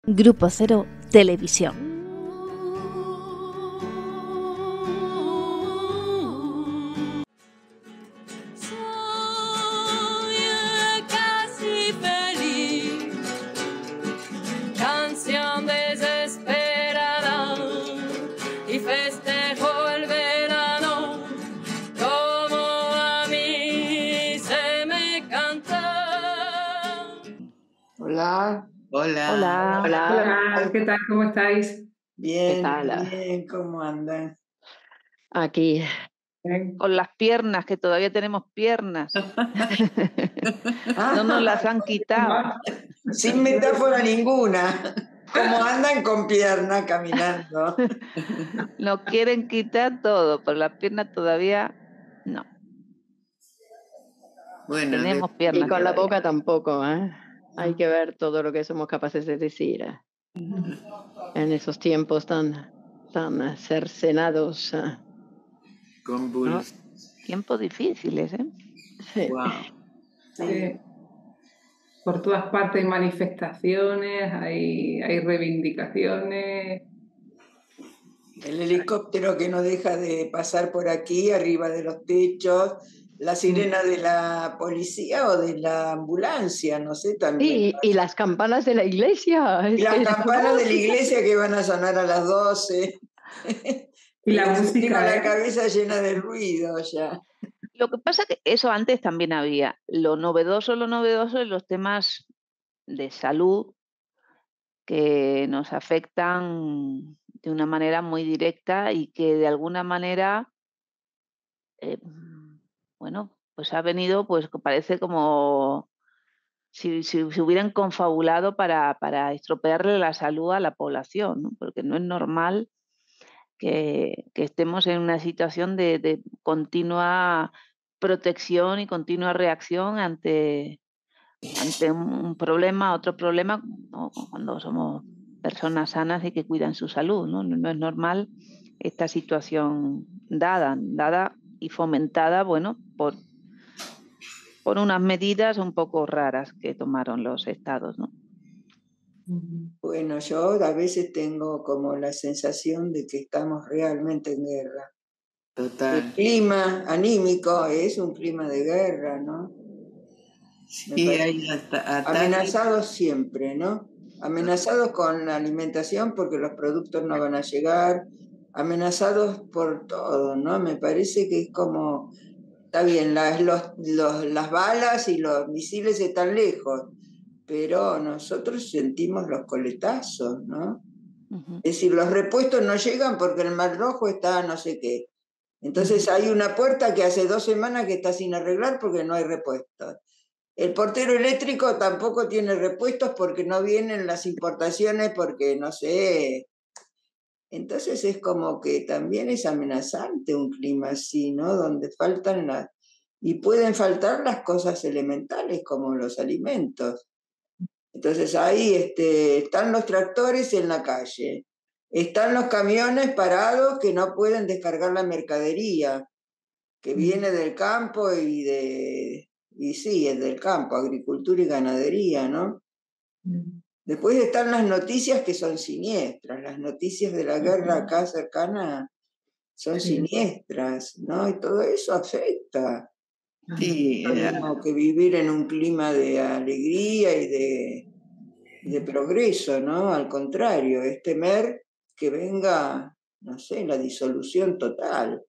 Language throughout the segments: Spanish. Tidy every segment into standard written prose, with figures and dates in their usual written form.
Grupo Cero Televisión. Hola. Hola. Hola. Hola, ¿qué tal? ¿Cómo estáis? Bien, ¿Qué tal? bien, ¿cómo andan? Aquí, Bien. con las piernas, que todavía tenemos piernas. No nos las han quitado. Sin metáfora ninguna. ¿Cómo andan con pierna caminando? Nos quieren quitar todo, pero las piernas todavía no. Bueno, Tenemos de- piernas Y con la todavía. boca tampoco, ¿eh? Hay que ver todo lo que somos capaces de decir en esos tiempos tan cercenados. convuls. Tiempos difíciles, ¿eh? Sí. Wow. Sí. Por todas partes hay manifestaciones, hay reivindicaciones. El helicóptero que no deja de pasar por aquí, arriba de los techos, la sirena de la policía o de la ambulancia, no sé, también. Y las campanas de la iglesia. Y las campanas de la iglesia que van a sonar a las 12. Y la Les música, tengo la ¿eh? cabeza llena de ruido ya. Lo que pasa es que eso antes también había. Lo novedoso es los temas de salud que nos afectan de una manera muy directa y que de alguna manera, bueno, pues ha venido, pues parece como si se hubieran confabulado para estropearle la salud a la población, ¿no? Porque no es normal que estemos en una situación de continua protección y continua reacción ante un problema, otro problema, ¿no? Cuando somos personas sanas y que cuidan su salud, ¿no? No es normal esta situación dada y fomentada, bueno, por unas medidas un poco raras que tomaron los estados, ¿no? Bueno, yo a veces tengo como la sensación de que estamos realmente en guerra. Total. El clima anímico es un clima de guerra, ¿no? Sí, hay ataques. Amenazados siempre, ¿no? Amenazados con la alimentación porque los productos no van a llegar, amenazados por todo, ¿no? Me parece que es como, está bien, las balas y los misiles están lejos, pero nosotros sentimos los coletazos, ¿no? Uh-huh. Es decir, los repuestos no llegan porque el Mar Rojo está no sé qué. Entonces hay una puerta que hace 2 semanas que está sin arreglar porque no hay repuestos. El portero eléctrico tampoco tiene repuestos porque no vienen las importaciones, porque no sé. Entonces es como que también es amenazante un clima así, ¿no? Donde faltan y pueden faltar las cosas elementales como los alimentos. Entonces ahí están los tractores en la calle, están los camiones parados que no pueden descargar la mercadería, que viene del campo y sí, es del campo, agricultura y ganadería, ¿no? Después están las noticias que son siniestras, las noticias de la guerra acá cercana son siniestras, ¿no? Y todo eso afecta. Sí, Tenemos que vivir en un clima de alegría y de progreso, ¿no? Al contrario, es temer que venga, no sé, la disolución total.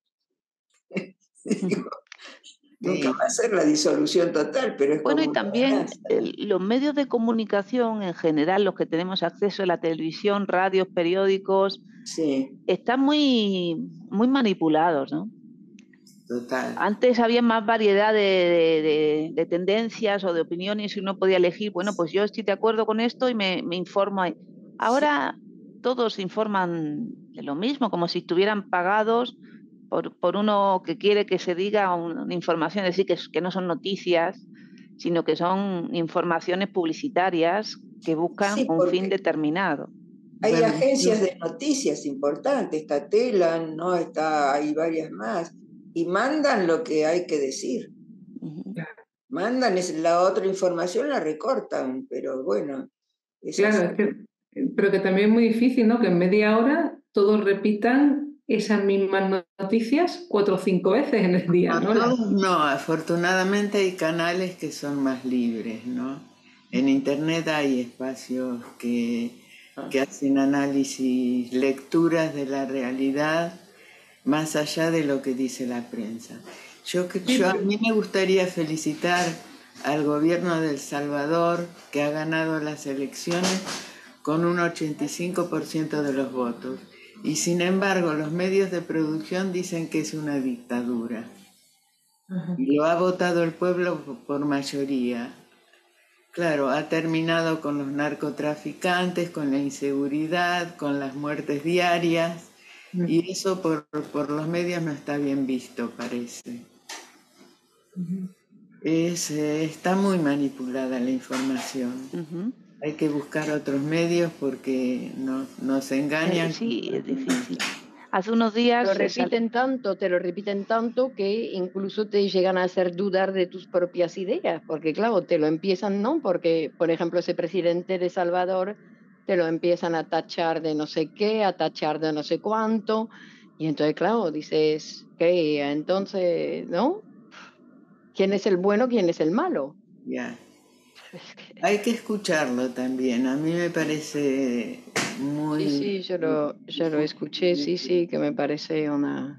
Digo, nunca va a ser la disolución total, pero es Bueno, como y también amenaza. los medios de comunicación en general, los que tenemos acceso a la televisión, radios, periódicos, Sí. están muy, muy manipulados, ¿no? total. Antes había más variedad de tendencias o de opiniones y uno podía elegir, bueno, pues yo estoy de acuerdo con esto y me informo. Ahora todos informan de lo mismo, como si estuvieran pagados por uno que quiere que se diga una información, es decir, que no son noticias, sino que son informaciones publicitarias que buscan Sí, un fin porque determinado. hay Bueno, agencias de noticias importantes, está Telan, ¿no? Hay varias más, y mandan lo que hay que decir. Uh-huh. Mandan la otra información, la recortan, pero bueno. claro, es que pero que también es muy difícil, ¿no? Que en media hora todos repitan esas mismas noticias 4 o 5 veces en el día, ¿no? No, afortunadamente hay canales que son más libres, ¿no? En Internet hay espacios que hacen análisis, lecturas de la realidad más allá de lo que dice la prensa. A mí me gustaría felicitar al gobierno de El Salvador, que ha ganado las elecciones con un 85% de los votos. Y sin embargo, los medios de producción dicen que es una dictadura. Y lo ha votado el pueblo por mayoría. Claro, ha terminado con los narcotraficantes, con la inseguridad, con las muertes diarias. Y eso por los medios no está bien visto, parece. Está muy manipulada la información. Hay que buscar otros medios porque nos engañan. Sí, es difícil. Hace unos días... Te lo repiten tanto que incluso te llegan a hacer dudar de tus propias ideas, porque claro, te lo empiezan, ¿no? Porque, por ejemplo, ese presidente de Salvador te lo empiezan a tachar de no sé qué, a tachar de no sé cuánto, y entonces, claro, dices, ¿qué? Entonces, ¿no? ¿Quién es el bueno, quién es el malo? Ya. Hay que escucharlo también. A mí me parece muy... Sí, yo lo escuché, sí, que me parece una...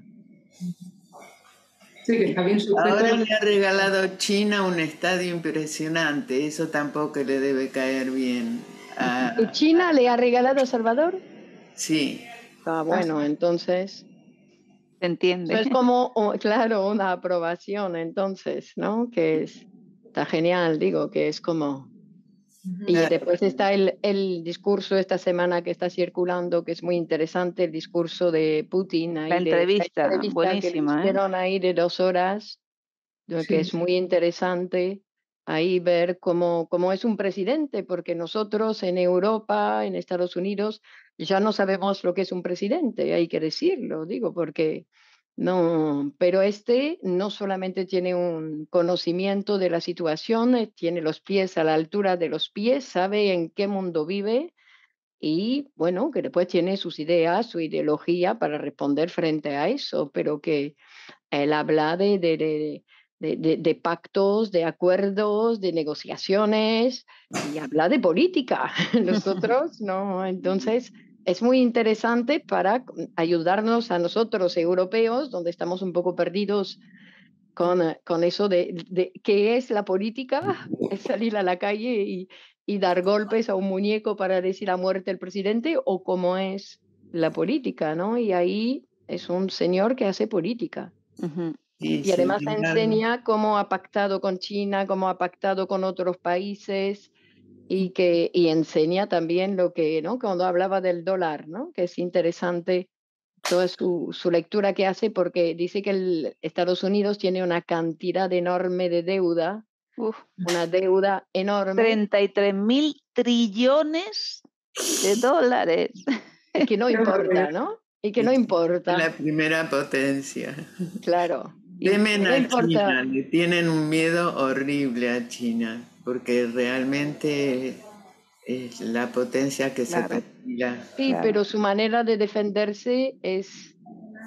Sí, que está bien sujeto. Ahora le ha regalado China un estadio impresionante. Eso tampoco le debe caer bien. ¿Y China le ha regalado a Salvador? Sí. Bueno, entonces... Se entiende. Es como, claro, una aprobación, entonces, ¿no? Que está genial, digo, que es como... Y después está el discurso esta semana que está circulando, que es muy interesante, el discurso de Putin. Ahí La entrevista, que le buenísima. hicieron ahí de 2 horas, que es muy interesante ahí ver cómo es un presidente, porque nosotros en Europa, en Estados Unidos, ya no sabemos lo que es un presidente, hay que decirlo, digo, porque... No, pero no solamente tiene un conocimiento de la situación, tiene los pies a la altura de los pies, sabe en qué mundo vive y bueno, que después tiene sus ideas, su ideología para responder frente a eso, pero que él habla de pactos, de acuerdos, de negociaciones y habla de política. Nosotros no, entonces es muy interesante para ayudarnos a nosotros europeos, donde estamos un poco perdidos con eso de qué es la política, es salir a la calle y dar golpes a un muñeco para decir a muerte el presidente, o cómo es la política, ¿no? Y ahí es un señor que hace política. Y además enseña cómo ha pactado con China, cómo ha pactado con otros países y enseña también lo que, ¿no? Cuando hablaba del dólar, ¿no? Que es interesante toda su lectura que hace, porque dice que Estados Unidos tiene una cantidad enorme de deuda, una deuda enorme. 33.000 trillones de dólares. Y que no importa, ¿no? Y que no importa. La primera potencia. Claro. Temen a China, le tienen un miedo horrible a China, porque realmente es la potencia que se perfila. Sí, pero su manera de defenderse es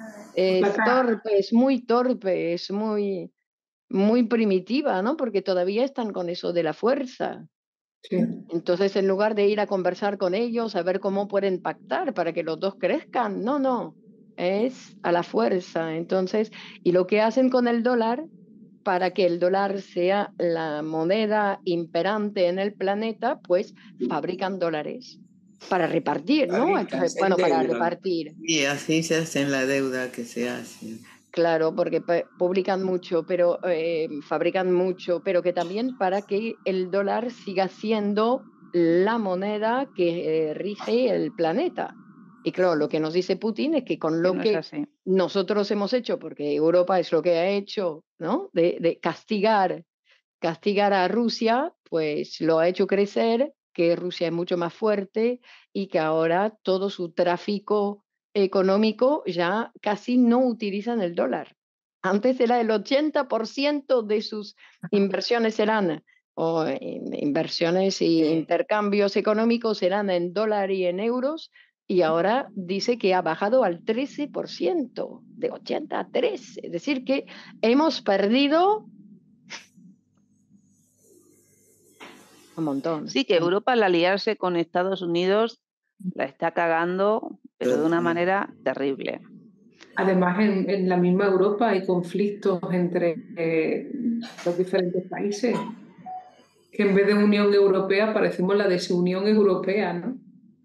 torpe, es muy torpe, es muy, muy primitiva, ¿no? Porque todavía están con eso de la fuerza. Sí. Entonces, en lugar de ir a conversar con ellos, a ver cómo pueden pactar para que los dos crezcan, no, es a la fuerza. Entonces, y lo que hacen con el dólar, para que el dólar sea la moneda imperante en el planeta, pues fabrican dólares para repartir, ¿no? Entonces, bueno, para repartir. Y así se hacen la deuda que se hace. Claro, porque publican mucho, pero fabrican mucho, pero que también para que el dólar siga siendo la moneda que rige el planeta. Y claro, lo que nos dice Putin es que con lo no que es así. nosotros hemos hecho, porque Europa es lo que ha hecho, ¿no? De castigar a Rusia, pues lo ha hecho crecer, que Rusia es mucho más fuerte y que ahora todo su tráfico económico ya casi no utilizan el dólar. Antes era el 80% de sus inversiones eran o inversiones y intercambios económicos eran en dólar y en euros, y ahora dice que ha bajado al 13%, de 80 a 13. Es decir, que hemos perdido un montón. Sí, que Europa al aliarse con Estados Unidos la está cagando, pero de una manera terrible. Además, en la misma Europa hay conflictos entre los diferentes países, que en vez de Unión Europea parecemos la desunión europea, ¿no?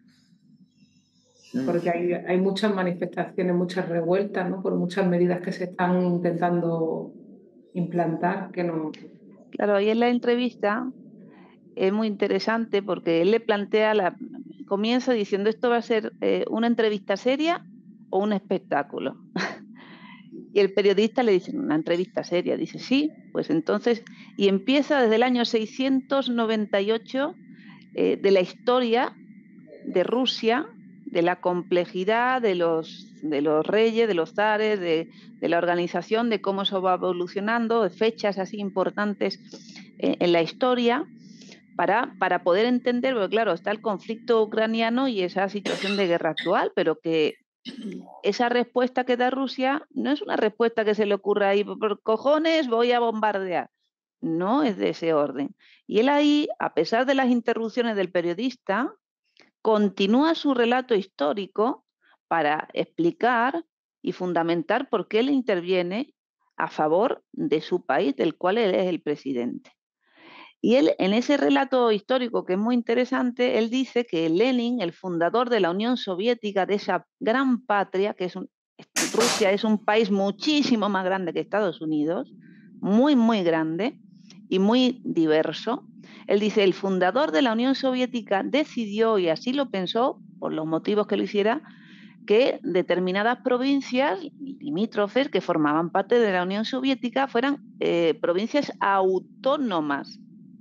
Porque hay muchas manifestaciones, muchas revueltas, ¿no? Por muchas medidas que se están intentando implantar, que no... Claro, ahí en la entrevista es muy interesante porque él le plantea, comienza diciendo, ¿esto va a ser una entrevista seria o un espectáculo? Y el periodista le dice, una entrevista seria. Dice, sí, pues entonces, y empieza desde el año 698 de la historia de Rusia, de la complejidad de los reyes, de los zares, de la organización, de cómo eso va evolucionando, de fechas así importantes en la historia, para poder entender, porque claro, está el conflicto ucraniano y esa situación de guerra actual, pero que esa respuesta que da Rusia no es una respuesta que se le ocurra ahí, por cojones voy a bombardear. No es de ese orden. Y él ahí, a pesar de las interrupciones del periodista, continúa su relato histórico para explicar y fundamentar por qué él interviene a favor de su país, del cual él es el presidente. Y él, en ese relato histórico que es muy interesante, él dice que Lenin, el fundador de la Unión Soviética, de esa gran patria, que Rusia es un país muchísimo más grande que Estados Unidos, muy, muy grande y muy diverso. Él dice, el fundador de la Unión Soviética decidió, y así lo pensó, por los motivos que lo hiciera, que determinadas provincias limítrofes que formaban parte de la Unión Soviética fueran provincias autónomas,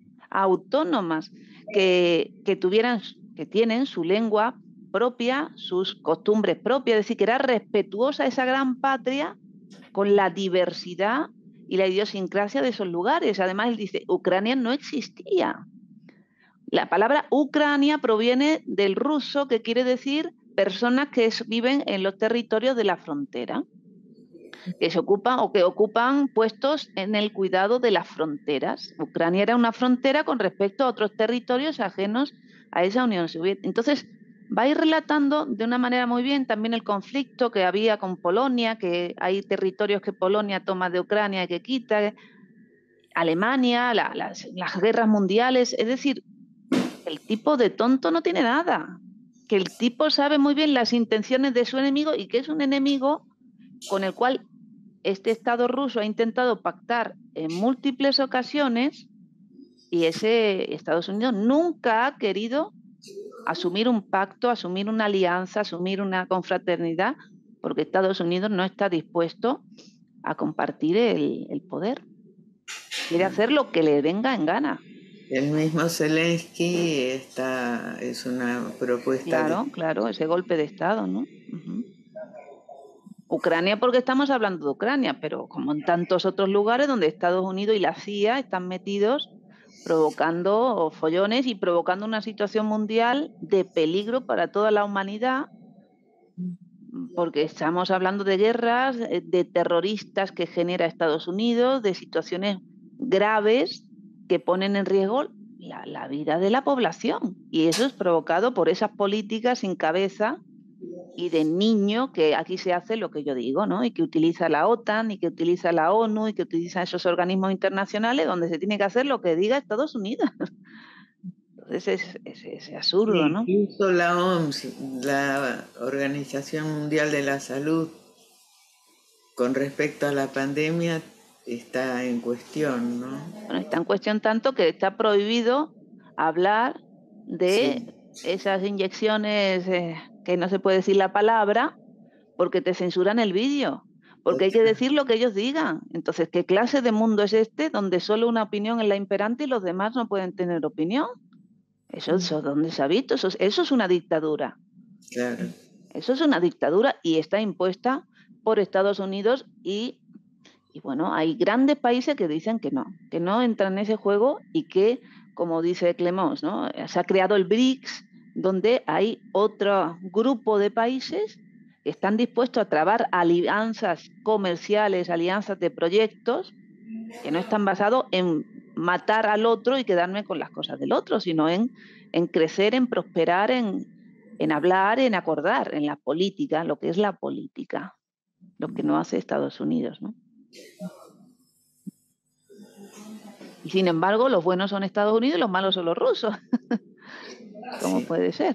que tienen su lengua propia, sus costumbres propias, es decir, que era respetuosa esa gran patria con la diversidad y la idiosincrasia de esos lugares. Además, él dice, Ucrania no existía. La palabra Ucrania proviene del ruso, que quiere decir personas que viven en los territorios de la frontera, que se ocupan o que ocupan puestos en el cuidado de las fronteras. Ucrania era una frontera con respecto a otros territorios ajenos a esa Unión Soviética. Entonces, va a ir relatando de una manera muy bien también el conflicto que había con Polonia, que hay territorios que Polonia toma de Ucrania y que quita, Alemania, las guerras mundiales. Es decir, el tipo de tonto no tiene nada, que el tipo sabe muy bien las intenciones de su enemigo y que es un enemigo con el cual este Estado ruso ha intentado pactar en múltiples ocasiones, y ese Estados Unidos nunca ha querido asumir un pacto, asumir una alianza, asumir una confraternidad, porque Estados Unidos no está dispuesto a compartir el poder. Quiere hacer lo que le venga en gana. El mismo Zelensky es una propuesta. Claro, ese golpe de Estado, ¿no? Ucrania, porque estamos hablando de Ucrania, pero como en tantos otros lugares donde Estados Unidos y la CIA están metidos provocando follones y provocando una situación mundial de peligro para toda la humanidad, porque estamos hablando de guerras, de terroristas que genera Estados Unidos, de situaciones graves que ponen en riesgo la vida de la población. Y eso es provocado por esas políticas sin cabeza y de niño, que aquí se hace lo que yo digo, ¿no? Y que utiliza la OTAN, y que utiliza la ONU, y que utiliza esos organismos internacionales donde se tiene que hacer lo que diga Estados Unidos. Entonces es absurdo, ¿no? Incluso la OMS, la Organización Mundial de la Salud, con respecto a la pandemia, está en cuestión, ¿no? Bueno, está en cuestión tanto que está prohibido hablar de esas inyecciones que no se puede decir la palabra porque te censuran el vídeo, porque hay que decir lo que ellos digan. Entonces, ¿qué clase de mundo es este donde solo una opinión es la imperante y los demás no pueden tener opinión? Eso ¿dónde se ha visto? Eso es una dictadura. Claro. Eso es una dictadura y está impuesta por Estados Unidos y Y bueno, hay grandes países que dicen que no entran en ese juego y que, como dice Clemons, ¿no? Se ha creado el BRICS, donde hay otro grupo de países que están dispuestos a trabar alianzas comerciales, alianzas de proyectos que no están basados en matar al otro y quedarme con las cosas del otro, sino en crecer, en prosperar, en hablar, en acordar, en la política, lo que es la política, lo que no hace Estados Unidos, ¿no? Y sin embargo, los buenos son Estados Unidos y los malos son los rusos. ¿Cómo Sí. puede ser?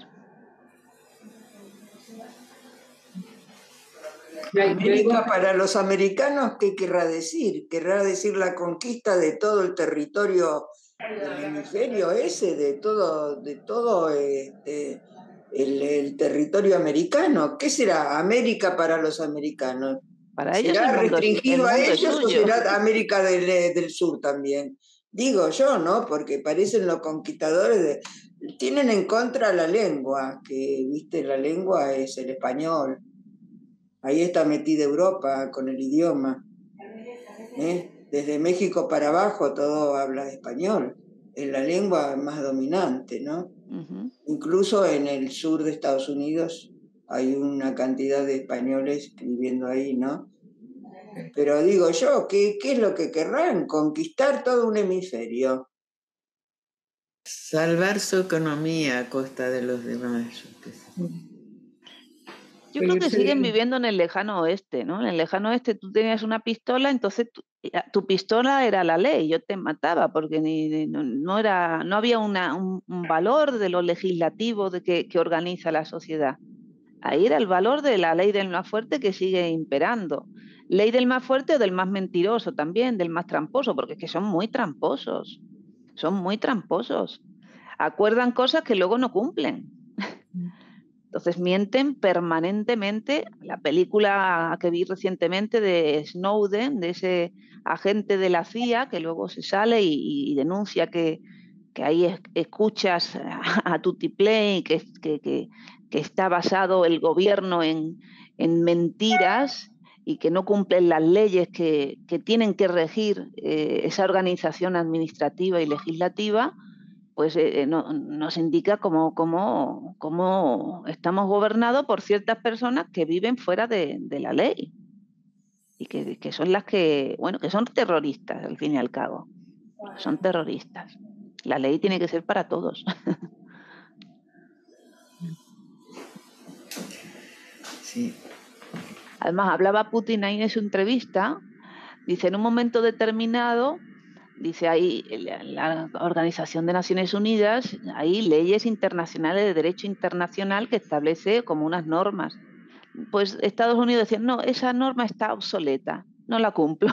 América para los americanos, ¿qué querrá decir? ¿Querrá decir la conquista de todo el territorio del hemisferio ese, de todo el territorio americano? ¿Qué será América para los americanos? Para ellos ¿Será el mundo restringido a es ellos o suyo. será América del Sur también? Digo yo, ¿no? Porque parecen los conquistadores tienen en contra la lengua, que, viste, la lengua es el español. Ahí está metida Europa con el idioma. Desde México para abajo todo habla español. Es la lengua más dominante, ¿no? Incluso en el sur de Estados Unidos hay una cantidad de españoles viviendo ahí, ¿no? Pero digo yo, ¿qué es lo que querrán? Conquistar todo un hemisferio. Salvar su economía a costa de los demás. Yo creo que siguen viviendo en el lejano oeste, ¿no? En el lejano oeste tú tenías una pistola, entonces tu pistola era la ley, yo te mataba porque no había un valor de lo legislativo de que organiza la sociedad. Ahí era el valor de la ley del más fuerte que sigue imperando. Ley del más fuerte o del más mentiroso también, del más tramposo, porque es que son muy tramposos. Son muy tramposos. Acuerdan cosas que luego no cumplen. Entonces mienten permanentemente. La película que vi recientemente de Snowden, de ese agente de la CIA que luego se sale y denuncia que ahí escuchas a tutiplén, que está basado el gobierno en mentiras y que no cumplen las leyes que tienen que regir esa organización administrativa y legislativa, pues nos indica cómo estamos gobernados por ciertas personas que viven fuera de la ley y que son las que son terroristas al fin y al cabo. Son terroristas. La ley tiene que ser para todos. Sí. Además, hablaba Putin ahí en su entrevista, dice, en un momento determinado, dice ahí la Organización de Naciones Unidas, hay leyes internacionales de derecho internacional que establece como unas normas. Pues Estados Unidos decía, no, esa norma está obsoleta, no la cumplo.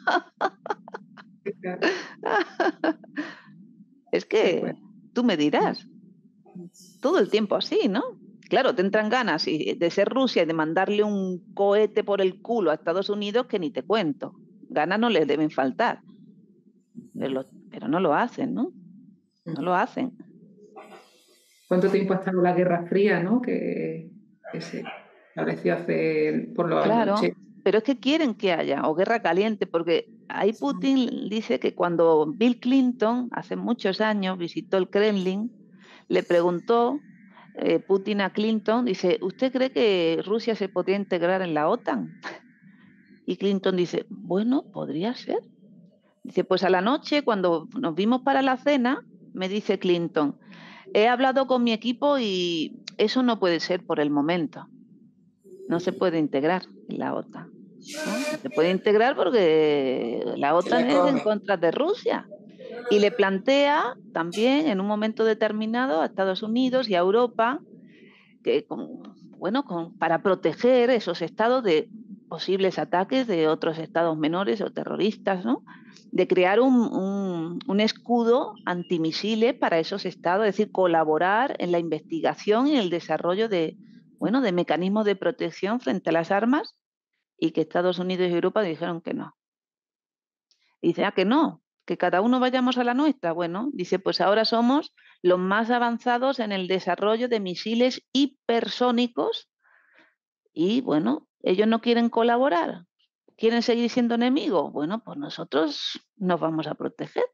Es que tú me dirás, todo el tiempo así, ¿no? Claro, te entran ganas de ser Rusia y de mandarle un cohete por el culo a Estados Unidos que ni te cuento. Ganas no les deben faltar. Pero no lo hacen, ¿no? No lo hacen. ¿Cuánto tiempo ha estado la Guerra Fría, ¿no? Que se estableció hace por los Claro, años 80. pero es que quieren que haya, o guerra caliente, porque ahí Putin dice que cuando Bill Clinton, hace muchos años, visitó el Kremlin, le preguntó Putin a Clinton, dice, ¿usted cree que Rusia se podría integrar en la OTAN? Y Clinton dice, bueno, podría ser. Dice, pues a la noche, cuando nos vimos para la cena, me dice Clinton, he hablado con mi equipo y eso no puede ser por el momento. No se puede integrar en la OTAN. ¿No? Se puede integrar porque la OTAN es en contra de Rusia. Y le plantea también en un momento determinado a Estados Unidos y a Europa que para proteger esos estados de posibles ataques de otros estados menores o terroristas, ¿no? De crear un escudo antimisiles para esos estados, es decir, colaborar en la investigación y el desarrollo de mecanismos de protección frente a las armas, y que Estados Unidos y Europa dijeron que no. Y dice, que no, que cada uno vayamos a la nuestra. Bueno, dice, pues ahora somos los más avanzados en el desarrollo de misiles hipersónicos y, ellos no quieren colaborar. ¿Quieren seguir siendo enemigos? Bueno, pues nosotros nos vamos a proteger.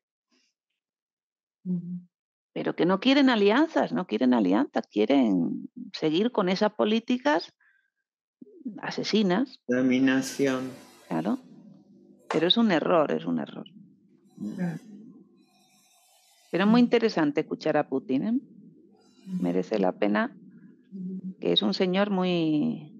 Pero que no quieren alianzas, quieren seguir con esas políticas asesinas. Dominación. Claro. Pero es un error. Pero es muy interesante escuchar a Putin, ¿eh? Merece la pena, que es un señor muy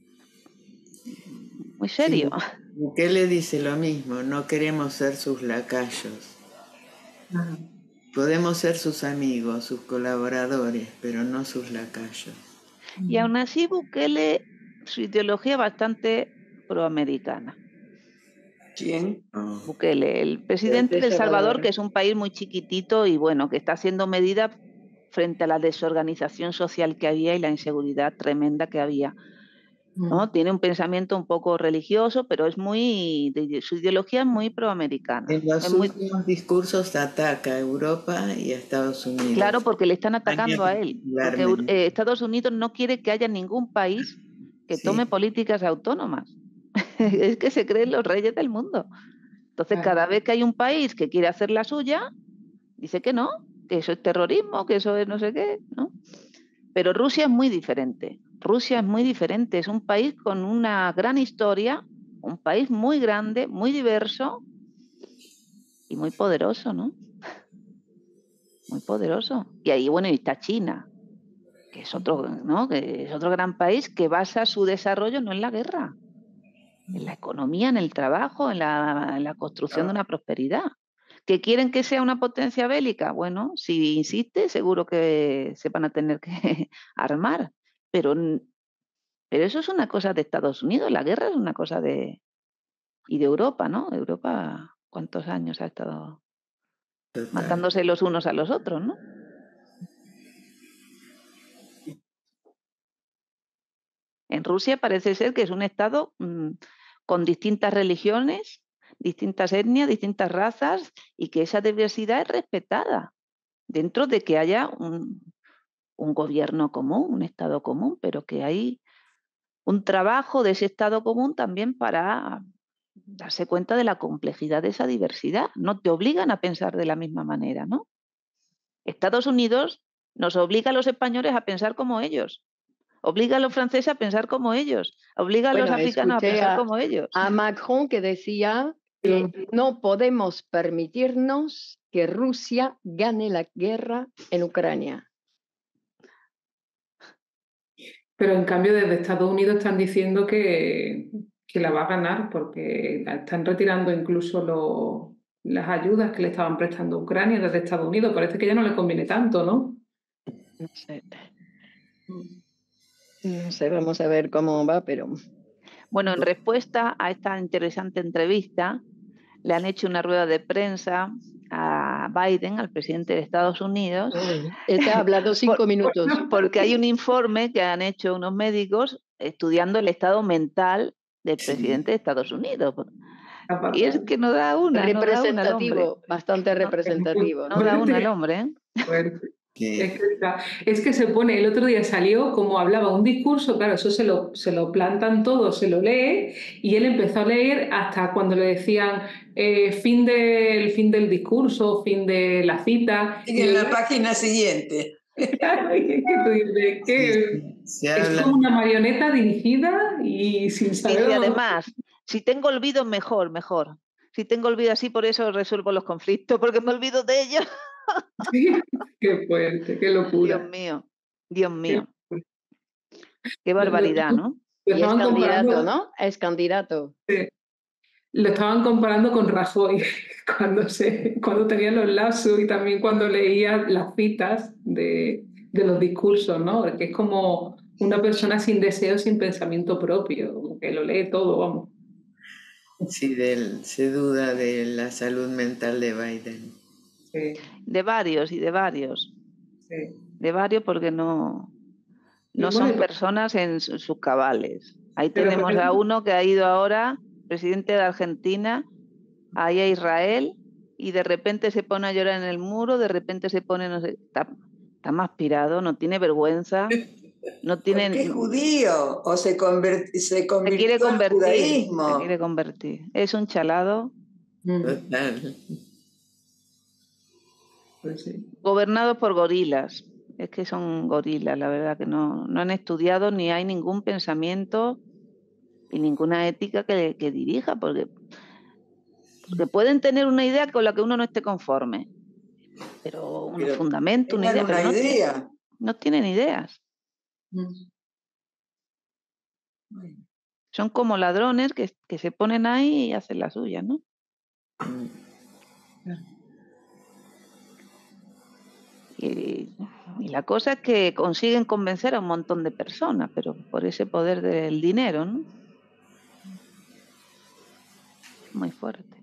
serio. Sí. Bukele dice lo mismo, no queremos ser sus lacayos. Podemos ser sus amigos, sus colaboradores, pero no sus lacayos. Y aún así Bukele, su ideología es bastante proamericana. ¿Quién? Bukele, el presidente de El Salvador, que es un país muy chiquitito y bueno, que está haciendo medidas frente a la desorganización social que había y la inseguridad tremenda que había, ¿no? Tiene un pensamiento un poco religioso, pero es su ideología es muy proamericana. En los últimos discursos ataca a Europa y a Estados Unidos. Claro, porque le están atacando a él. Porque Estados Unidos no quiere que haya ningún país que tome políticas autónomas. Es que se creen los reyes del mundo. Entonces, cada vez que hay un país que quiere hacer la suya, dice que no, que eso es terrorismo, que eso es no sé qué, ¿no? Pero Rusia es muy diferente. Es un país con una gran historia, un país muy grande, muy diverso y muy poderoso, ¿no? Muy poderoso. Y ahí, bueno, y está China, que es otro, ¿no? Que es otro gran país que basa su desarrollo no en la guerra, en la economía, en el trabajo, en la construcción de una prosperidad. ¿Que quieren que sea una potencia bélica? Bueno, si insiste, seguro que se van a tener que armar. Pero eso es una cosa de Estados Unidos, la guerra es una cosa y de Europa, ¿no? Europa, ¿cuántos años ha estado matándose los unos a los otros, ¿no? En Rusia parece ser que es un estado con distintas religiones, distintas etnias, distintas razas, y que esa diversidad es respetada dentro de que haya un gobierno común, un estado común, pero que hay un trabajo de ese estado común también para darse cuenta de la complejidad de esa diversidad. No te obligan a pensar de la misma manera, ¿no? Estados Unidos nos obliga a los españoles a pensar como ellos. Obliga a los franceses a pensar como ellos, obliga a los africanos a pensar como ellos. A Macron que decía que no podemos permitirnos que Rusia gane la guerra en Ucrania. Pero en cambio desde Estados Unidos están diciendo que la va a ganar porque están retirando incluso las ayudas que le estaban prestando a Ucrania desde Estados Unidos. Parece que ya no le conviene tanto, ¿no? No sé. No sé, vamos a ver cómo va, pero... Bueno, en respuesta a esta interesante entrevista, le han hecho una rueda de prensa a Biden, al presidente de Estados Unidos. Está hablando 5 minutos. Porque hay un informe que han hecho unos médicos estudiando el estado mental del presidente de Estados Unidos. Y es que no da una. Representativo, bastante representativo. No da una al hombre, ¿eh? Es que se pone, el otro día salió como hablaba un discurso, claro, eso se lo plantan todo, se lo lee, y él empezó a leer hasta cuando le decían fin del discurso, fin de la cita. Y en la página siguiente. Claro, es que tú dices que es como una marioneta dirigida y sin saber. Y además, si tengo olvido, mejor. Si tengo olvido así, por eso resuelvo los conflictos, porque me olvido de ellos. Sí, qué fuerte, qué locura. Dios mío. Qué barbaridad, ¿no? Y es candidato, ¿no? Es candidato. Sí. Lo estaban comparando con Rajoy cuando tenía los lazos y también cuando leía las citas de los discursos, ¿no? Que es como una persona sin deseo, sin pensamiento propio, como que lo lee todo, vamos. Sí, se duda de la salud mental de Biden. Sí. De varios. Sí. De varios porque no son personas en sus cabales. Ahí tenemos a uno que ha ido ahora, presidente de Argentina, ahí a Israel, y de repente se pone a llorar en el muro, de repente se pone, no sé, está más pirado, no tiene vergüenza. No tienen... ¿Por qué judío? ¿O se convirtió se quiere al convertir, judaísmo? se quiere convertir. Es un chalado. Total. Pues sí. Gobernados por gorilas. Es que son gorilas, la verdad, que no han estudiado ni hay ningún pensamiento y ninguna ética que dirija, porque pueden tener una idea con la que uno no esté conforme, pero un fundamento, una idea, pero no tienen ideas. Son como ladrones que se ponen ahí y hacen la suya, ¿no? Y la cosa es que consiguen convencer a un montón de personas, pero por ese poder del dinero, ¿no? Muy fuerte.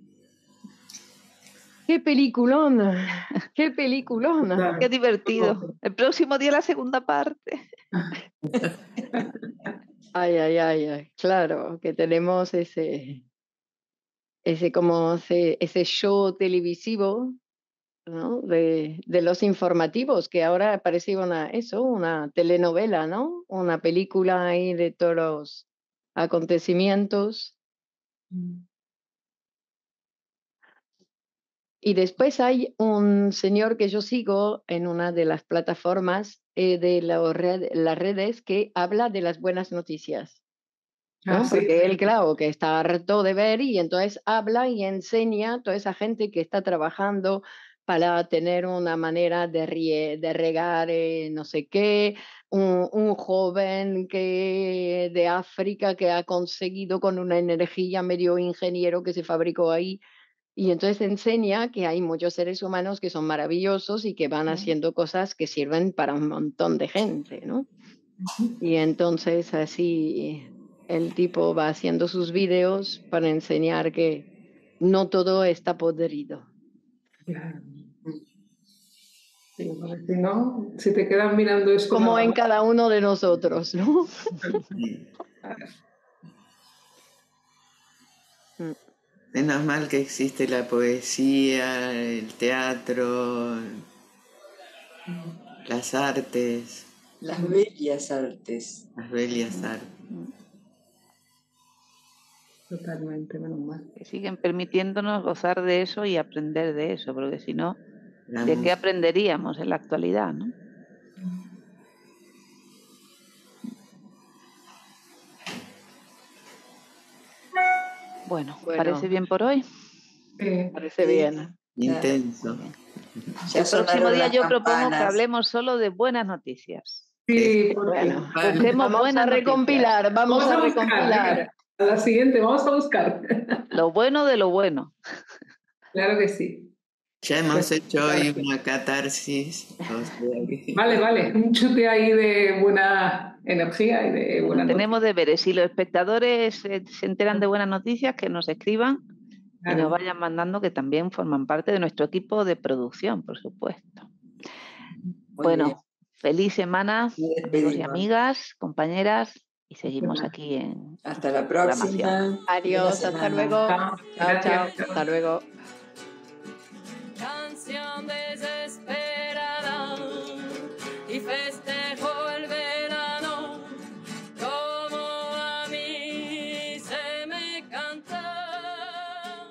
¡Qué peliculona! ¡Qué peliculona! Claro. Qué divertido. El próximo día la segunda parte. Ay. Claro, que tenemos ese show televisivo, ¿no? De los informativos, que ahora parece una telenovela, ¿no? Una película ahí de todos los acontecimientos. Y después hay un señor que yo sigo en una de las plataformas de las redes que habla de las buenas noticias, ¿no? Sí. Porque él, claro, que está harto de ver y entonces habla y enseña a toda esa gente que está trabajando para tener una manera de regar no sé qué, un joven de África que ha conseguido con una energía medio ingeniero que se fabricó ahí. Y entonces enseña que hay muchos seres humanos que son maravillosos y que van haciendo cosas que sirven para un montón de gente, ¿no? Y entonces así el tipo va haciendo sus vídeos para enseñar que no todo está podrido. Claro. Sí, porque si no, si te quedas mirando eso... Como en cada uno de nosotros, ¿no? Menos mal que existe la poesía, el teatro, las artes. Las bellas artes. Las bellas artes. Totalmente, menos mal. Que siguen permitiéndonos gozar de eso y aprender de eso, porque si no, ¿de qué aprenderíamos en la actualidad, no? Bueno, ¿parece bien por hoy? Parece bien. Intenso. El próximo día yo propongo que hablemos solo de buenas noticias. Sí, bueno, vamos a recompilar, vamos a recompilar. A la siguiente, vamos a buscar. Lo bueno de lo bueno. Claro que sí. Ya hemos hecho hoy una catarsis. Vale, un chute ahí de buena energía y de buena Tenemos deberes. Si los espectadores se enteran de buenas noticias, que nos escriban y nos vayan mandando, que también forman parte de nuestro equipo de producción, por supuesto. Bueno, feliz semana, amigos y amigas, compañeras, y seguimos aquí en... Hasta la próxima. Adiós, hasta luego. Chao, hasta luego. Canción desesperada y festejo el verano como a mí se me canta.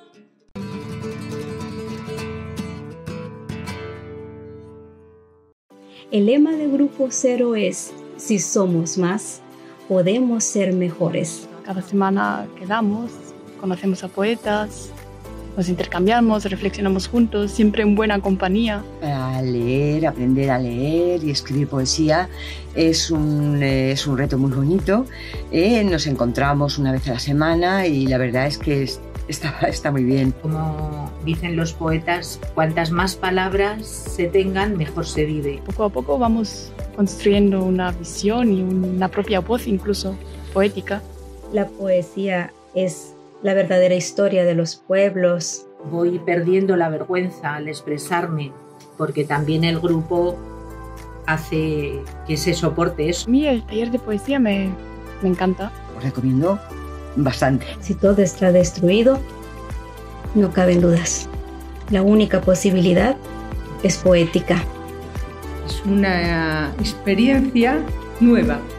El lema de Grupo Cero es: si somos más, podemos ser mejores. Cada semana quedamos, conocemos a poetas, nos intercambiamos, reflexionamos juntos, siempre en buena compañía. Aprender a leer y escribir poesía es un reto muy bonito. Nos encontramos una vez a la semana y la verdad es que está muy bien. Como dicen los poetas, cuantas más palabras se tengan, mejor se vive. Poco a poco vamos construyendo una visión y una propia voz, incluso poética. La poesía es la verdadera historia de los pueblos. Voy perdiendo la vergüenza al expresarme, porque también el grupo hace que se soporte eso. A mí el taller de poesía me encanta. Os recomiendo bastante. Si todo está destruido, no caben dudas. La única posibilidad es poética. Es una experiencia nueva.